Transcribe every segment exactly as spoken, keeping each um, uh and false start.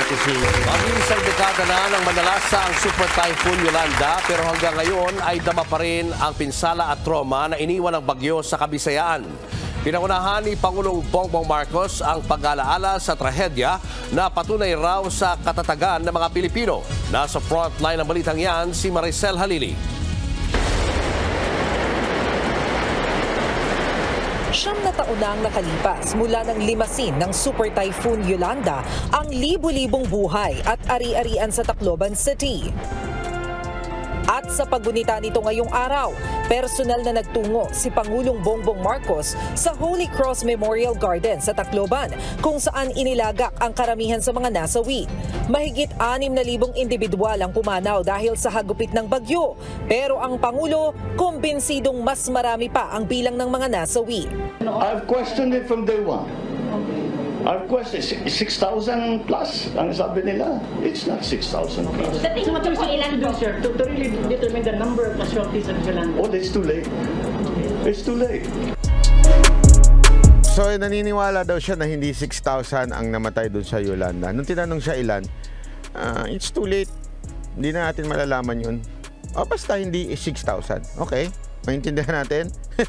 natin si... Mag-iisang dekada na ng manalasa ang Super Typhoon Yolanda pero hanggang ngayon ay dama pa rin ang pinsala at trauma na iniwan ng bagyo sa Kabisayaan. Pinangunahan ni Pangulong Bongbong Marcos ang pag-alaala sa trahedya na patunay raw sa katatagan ng mga Pilipino. Nasa frontline ng balitang yan si Maricel Halili. Siyam na taon na ang nakalipas mula ng limasin ng Super Typhoon Yolanda ang libu-libong buhay at ari-arian sa Tacloban City. At sa paggunita nito ngayong araw, personal na nagtungo si Pangulong Bongbong Marcos sa Holy Cross Memorial Garden sa Tacloban kung saan inilagak ang karamihan sa mga nasawi. Mahigit anim na libong individual ang pumanaw dahil sa hagupit ng bagyo. Pero ang Pangulo, kumbinsidong mas marami pa ang bilang ng mga nasawi. I've questioned it from day one. I've questioned six thousand plus. Ang sabi nila, it's not six thousand plus. That is what you're ilan doon, sir, to, to really determine the number of casualties of Yolanda. Oh, it's too late. It's too late. So, naniniwala daw siya na hindi six thousand ang namatay doon sa Yolanda. Nung tinanong siya ilan, uh, it's too late. Hindi na natin malalaman yun. O, basta hindi six thousand. Okay, maintindihan natin.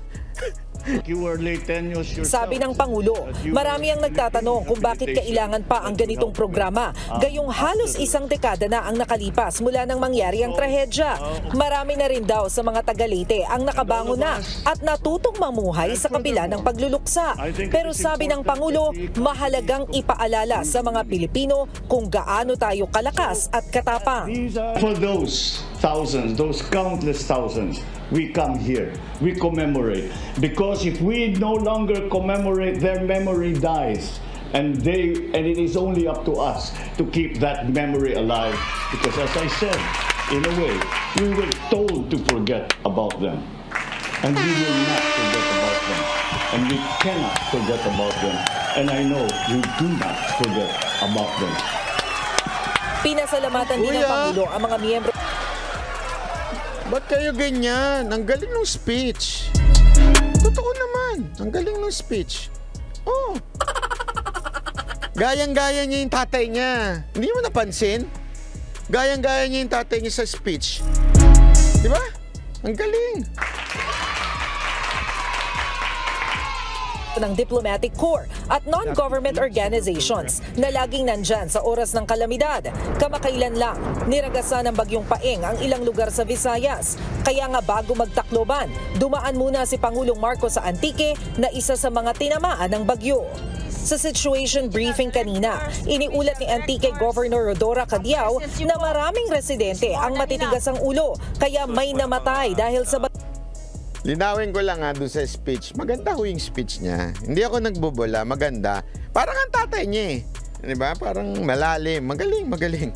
Sabi ng Pangulo, marami ang nagtatanong kung bakit kailangan pa ang ganitong programa. Gayong halos isang dekada na ang nakalipas mula nang mangyari ang trahedya. Marami na rin daw sa mga taga-Leyte ang nakabangon na at natutong mamuhay sa kabila ng pagluluksa. Pero sabi ng Pangulo, mahalagang ipaalala sa mga Pilipino kung gaano tayo kalakas at katapang. For those thousands, those countless thousands, we come here, we commemorate. Because if we no longer commemorate, their memory dies. And they and it is only up to us to keep that memory alive. Because as I said, in a way, we were told to forget about them. And we will not forget about them. And we cannot forget about them. And I know you do not forget about them. Pinasalamatan din ng Pangulo ang mga miyembro. Ba't kayo ganyan? Ang galing ng speech. Totoo naman. Ang galing ng speech. Oh. Gayang-gaya niya yung tatay niya. Hindi mo napansin? Gayang-gaya niya yung tatay niya sa speech. Di ba? Ang galing. Ng diplomatic corps at non-government organizations na laging nandyan sa oras ng kalamidad. Kamakailan lang, niragasan ng bagyong Paeng ang ilang lugar sa Visayas. Kaya nga bago magtakloban, dumaan muna si Pangulong Marcos sa Antique na isa sa mga tinamaan ng bagyo. Sa situation briefing kanina, iniulat ni Antique Governor Rodora Cadiao na maraming residente ang matitigas ang ulo kaya may namatay dahil sa bagyo. Linawin ko lang nga doon sa speech. Maganda ho yung speech niya. Hindi ako nagbobola. Maganda. Parang ang tatay niya eh. Diba? Parang malalim. Magaling, magaling.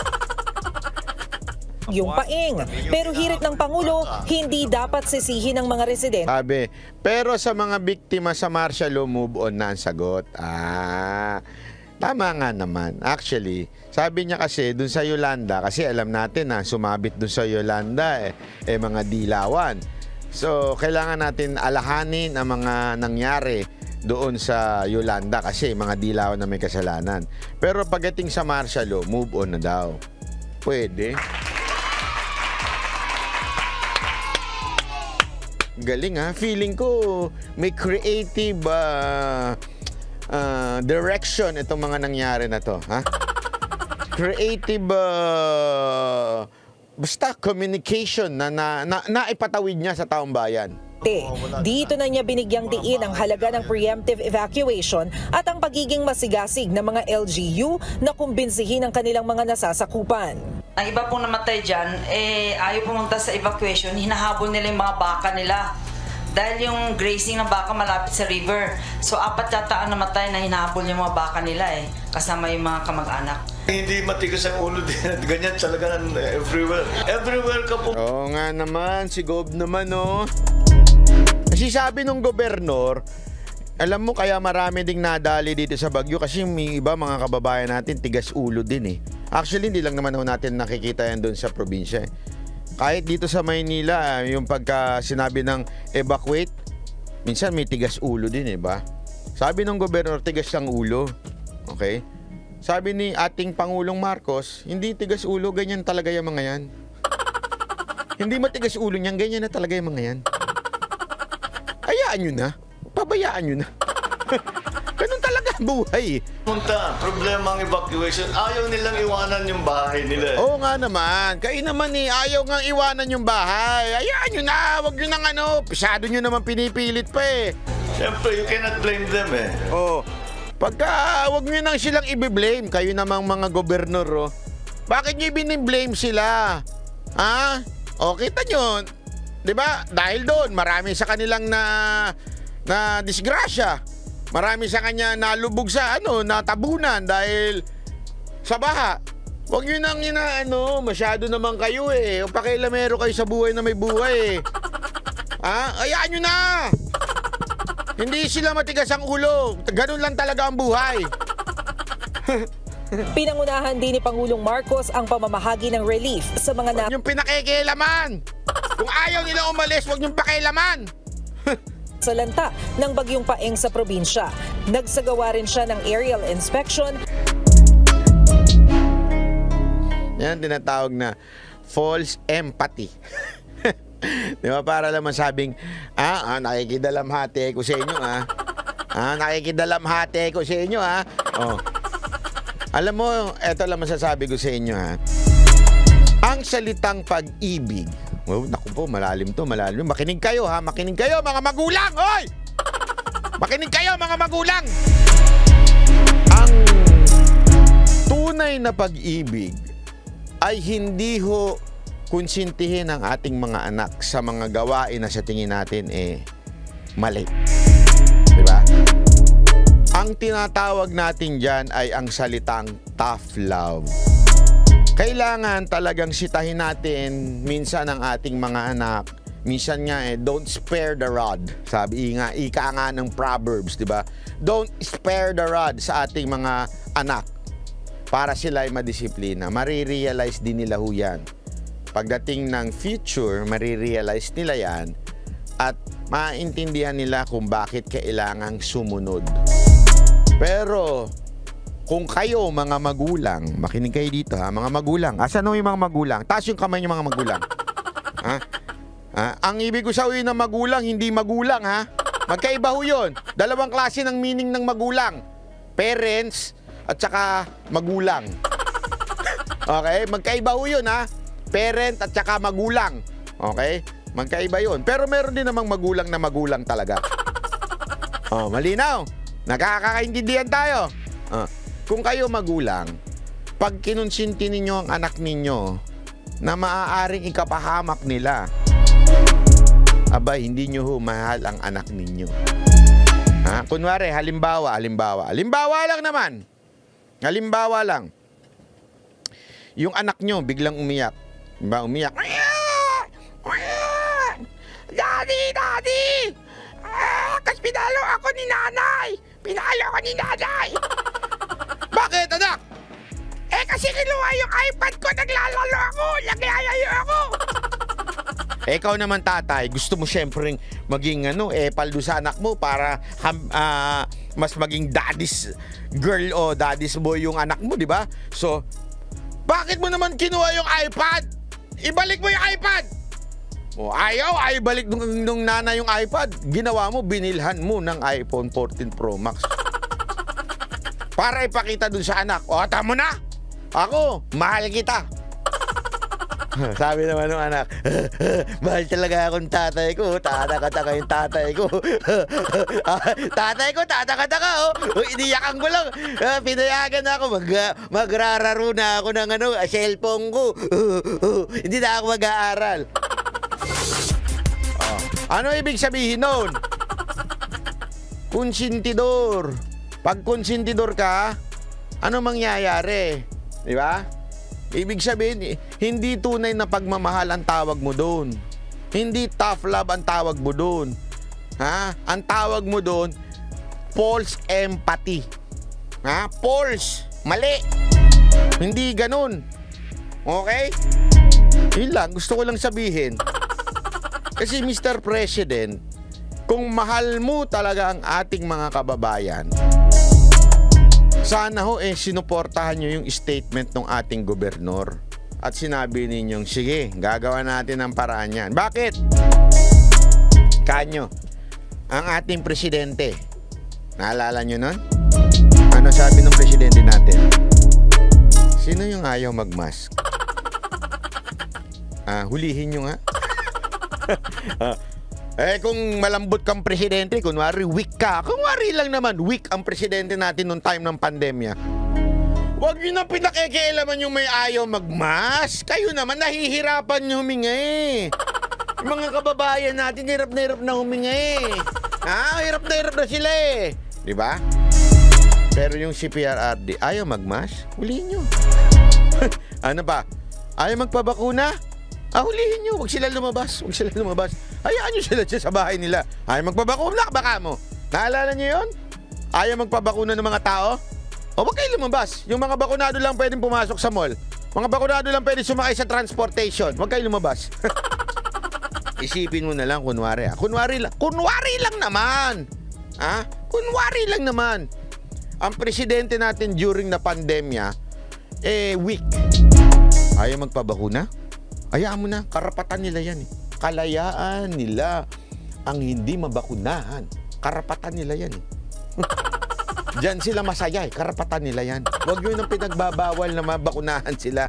Yung Paeng. Pero hirit ng Pangulo, hindi dapat sisihin ng mga residente. Sabi, pero sa mga biktima sa martial law, move on na ang sagot. Ah, tama nga naman. Actually, sabi niya kasi doon sa Yolanda, kasi alam natin na sumabit doon sa Yolanda eh, eh mga dilawan. So, kailangan natin alahanin ang mga nangyari doon sa Yolanda kasi mga dilaw na may kasalanan. Pero pagdating sa martial law, move on na daw. Pwede. Galing ha. Feeling ko may creative uh, uh, direction itong mga nangyari na to. Ha? Creative... Uh, Basta communication na, na, na naipatawid niya sa taong bayan. Dito na niya binigyang diin ang halaga ng preemptive evacuation at ang pagiging masigasig ng mga L G U na kumbinsihin ang kanilang mga nasasakupan. Ang iba pong namatay dyan, eh, ayaw pumunta sa evacuation, hinahabol nila yung mga baka nila. Dahil yung grazing ng baka malapit sa river. So apat yata ang namatay na hinahabol yung mga baka nila eh, kasama yung mga kamag-anak. Hindi matigas ang ulo din. Ganyan talaga everywhere. Everywhere ka po. Oo nga naman. Si Gob naman, oh. Kasi sabi nung gobernador, alam mo kaya marami ding nadali dito sa bagyo kasi may iba mga kababayan natin tigas ulo din eh. Actually, hindi lang naman natin nakikita yan doon sa probinsya eh. Kahit dito sa Maynila, yung pagka sinabi ng evacuate, minsan may tigas ulo din eh ba? Sabi ng gobernador, tigas ang ulo. Okay? sabi ni ating Pangulong Marcos, hindi tigas ulo, ganyan talaga yung mga yan. Hindi matigas ulo niyan, ganyan na talaga yung mga yan. Hayaan nyo na. Pabayaan nyo na. Ganun talaga ang buhay. Punta, problema ang evacuation. Ayaw nilang iwanan yung bahay nila. Oo nga naman. Kayo naman eh, ayaw nga iwanan yung bahay. Hayaan nyo na, wag nyo nang ano. Pisyado nyo naman pinipilit pa eh. Siyempre, you cannot blame them eh. Oo. Pagka wag nyo nang silang i-blame, kayo namang mga gobernur, oh. Bakit nyo i-blame sila? Ha? O, kita nyo. Diba? Dahil doon, marami sa kanilang na, na disgrasya. Marami sa kanya nalubog sa ano, natabunan dahil sa baha. Huwag nyo nang ina, ano, masyado naman kayo eh. O pakialamero kayo sa buhay na may buhay eh. Ha? Ayaan nyo na! Hindi sila matigas ang ulo. Ganun lang talaga ang buhay. Pinangunahan din ni Pangulong Marcos ang pamamahagi ng relief sa mga na... Yung pinakikialaman! Kung ayaw nila umalis, huwag yung pakialaman! salanta ng bagyong Paeng sa probinsya. Nagsagawa rin siya ng aerial inspection. Yan tinatawag na false empathy. Di ba? Para lang masabing, ah, ah nakikidalamhati ko sa inyo, ah. Ah, nakikidalamhati ko sa inyo, ah. Oh. Alam mo, eto lang masasabi ko sa inyo, ha. Ang salitang pag-ibig, oh, naku po, malalim to, malalim. Makinig kayo, ha? Makinig kayo, mga magulang! Hoy! Makinig kayo, mga magulang! Ang tunay na pag-ibig ay hindi ho konsintihin ang ating mga anak sa mga gawain na sa tingin natin eh mali. Diba? Ang tinatawag natin dyan ay ang salitang tough love. Kailangan talagang sitahin natin minsan ang ating mga anak. Minsan nga eh, don't spare the rod. Sabi nga, ika nga ng Proverbs, di ba? Don't spare the rod sa ating mga anak para sila ay madisiplina. Marirealize din nila ho yan. Pagdating ng future, marirealize nila yan at maintindihan nila kung bakit kailangang sumunod. Pero kung kayo mga magulang, makinig kayo dito ha, mga magulang. Asan yung mga magulang? Taas yung kamay yung mga magulang. Ha? Ha? Ang ibig ko sabihin ng magulang, hindi magulang ha. Magkaiba ho yun. Dalawang klase ng meaning ng magulang. Parents at saka magulang. Okay? Magkaiba ho yun ha. Parent at saka magulang. Okay? Magkaiba yun. Pero meron din namang magulang na magulang talaga. Oh, malinaw. Nakakakaintindihan tayo. Oh. Kung kayo magulang, pag kinonsinti ninyo ang anak ninyo na maaaring ikapahamak nila, abay, hindi nyo ho mahal ang anak ninyo. Ha? Kunwari, halimbawa, halimbawa. Halimbawa lang naman. Halimbawa lang. Yung anak nyo biglang umiyak. Diba, umiyak. Daddy, Daddy! Ah, kasi pinalo ako ni nanay! Pinalo ako ni nanay! Bakit, anak? Eh, kasi kinuha yung iPad ko, naglalaro ako, naglayayo ako. Eh, ikaw naman tatay, gusto mo syempre maging ano, eh, paldo sa anak mo para uh, mas maging daddy's girl o daddy's boy yung anak mo, di ba? So, bakit mo naman kinuha yung iPad? Ibalik mo yung iPad! O, ayaw, ay balik nung, nung nanay yung iPad. Ginawa mo, binilhan mo ng iPhone fourteen Pro Max. Para ipakita dun sa anak, o, tamo na! Ako, mahal kita. Sabi naman ng anak, mahal talaga akong tatay ko. Tataka-taka yung tatay ko. Tatay ko, tataka-taka, oh. Iniyakan ko lang. Pinayagan ako. Mag, magrararo na ako ng ano, cellphone ko. Hindi na ako mag-aaral. Oh. Ano ibig sabihin nun? Konsentidor. Pag konsentidor ka, ano mangyayari? Di ba? Ibig sabihin, hindi tunay na pagmamahal ang tawag mo doon. Hindi tough love ang tawag mo doon. Ha? Ang tawag mo doon, false empathy. Ha? False. Mali. Hindi ganun. Okay? Yun lang, gusto ko lang sabihin. Kasi Mister President, kung mahal mo talaga ang ating mga kababayan, sana ho eh sinuportahan nyo yung statement ng ating gobernador. At sinabi ninyong, sige, gagawa natin ang paraan yan. Bakit? Kanyo, ang ating presidente, naalala nyo nun? Ano sabi ng presidente natin? Sino yung ayaw magmask? Ah, hulihin nyo nga. ah, eh kung malambot kang presidente, kunwari weak ka. Kunwari lang naman, weak ang presidente natin nung time ng pandemya. Huwag nyo na pinakikialaman yung may ayaw magmask. Kayo naman, nahihirapan nyo huminga eh. Yung mga kababayan natin, hirap na hirap na huminga eh. Ha? Hirap na hirap na sila eh. Diba? Pero yung si P R R D, ayaw magmask? Hulihin nyo. Ano ba? Ayaw magpabakuna? Ah, hulihin nyo. Huwag sila lumabas. Huwag sila lumabas. Hayaan nyo sila dyan sa bahay nila. Ayaw magpabakuna, baka mo. Naalala nyo yun? Ayaw magpabakuna ng mga tao? O wag kayo lumabas. Yung mga bakunado lang pwedeng pumasok sa mall. Mga bakunado lang pwedeng sumakay sa transportation. Wag kayo lumabas. Isipin mo na lang, kunwari ah. Kunwari lang. Kunwari lang naman. Ha? Kunwari lang naman. Ang presidente natin during na pandemya, eh, weak. Ayaw magpabakuna? Hayaan mo na. Karapatan nila yan eh. Kalayaan nila ang hindi mabakunahan. Karapatan nila yan eh. Diyan sila masaya eh. Karapatan nila yan. Huwag yun ang pinagbabawal na mabakunahan sila.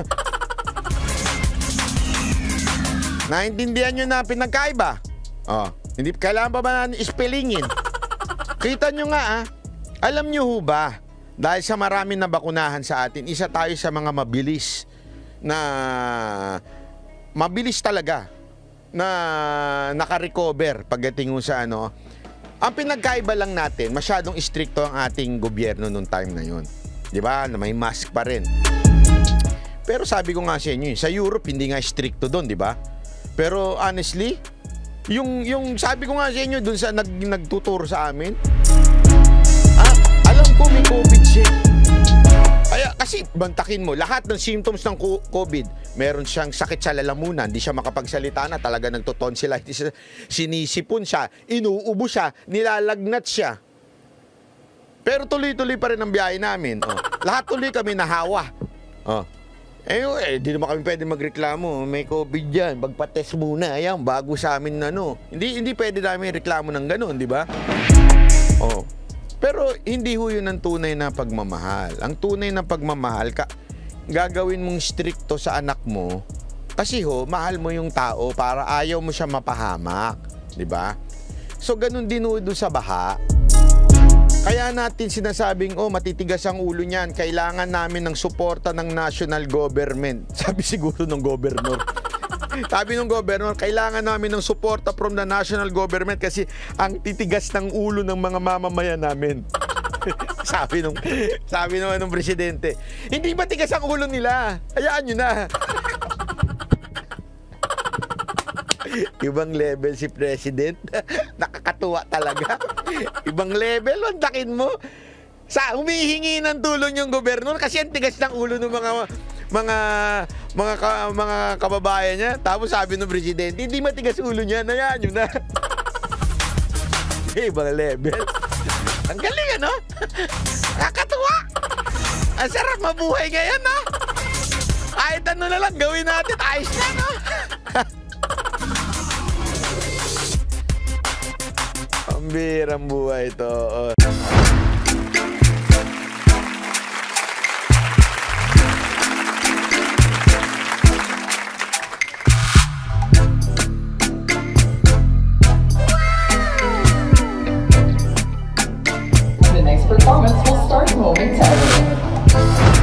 Naintindihan nyo na pinagkaiba? Oh, hindi kailangan pa ba natin ispelingin? Kita nyo nga ah. Alam nyo ho ba, dahil sa marami na bakunahan sa atin, isa tayo sa mga mabilis na mabilis talaga na naka-recover pagdating sa ano. Ang pinagkaiba lang natin, masyadong istrikto ang ating gobyerno nung time na yun. Di ba? Na may mask pa rin. Pero sabi ko nga sa inyo, sa Europe hindi nga stricto doon, di ba? Pero honestly, yung yung sabi ko nga sa inyo doon sa nag, nagtuturo sa amin, ah, alam ko may COVID siya. Kaya kasi bantakin mo, lahat ng symptoms ng COVID, meron siyang sakit sa lalamunan, hindi siya makapagsalita na, talaga nagtotonsillitis, sinisipon siya, inuubo siya, nilalagnat siya. Pero tuloy-tuloy pa rin ang biyahe namin. Oh. Lahat tuloy kami nahawa. Oh. Eh, eh, di naman kami pwede magreklamo. May COVID dyan, magpa-test muna. Ayan, bago sa amin na no. Hindi, hindi pwede namin reklamo ng ganun, di ba? Oh. Pero hindi ho yun ang tunay na pagmamahal. Ang tunay na pagmamahal, ka, gagawin mong stricto sa anak mo. Kasi ho, mahal mo yung tao para ayaw mo siya mapahamak. Di ba? So, ganun din ho doon sa baha. Kaya natin sinasabing, oh, matitigas ang ulo niyan. Kailangan namin ng suporta ng national government. Sabi siguro ng governor. Sabi ng governor, kailangan namin ng suporta from the national government kasi ang titigas ng ulo ng mga mamamayan namin. sabi nung sabi naman ng presidente, hindi ba tigas ang ulo nila? Hayaan nyo na. Ibang level si president. Nakakatuwa talaga. Ibang level, wantakin mo. Sa humihingi ng tulong yung gobernador kasi ang tigas ng ulo ng mga mga mga ka, mga kababayan niya. Tapos sabi ng presidente, hindi matigas ulo niya, hayaan nyo na. Ibang level. Ang galing ano? Nakakatuwa. Ang sarap mabuhay ngayon, no? Kahit ano na lang gawin natin, ayos na, no? Ang birang buhay ito. Oh. The next performance will start momentarily.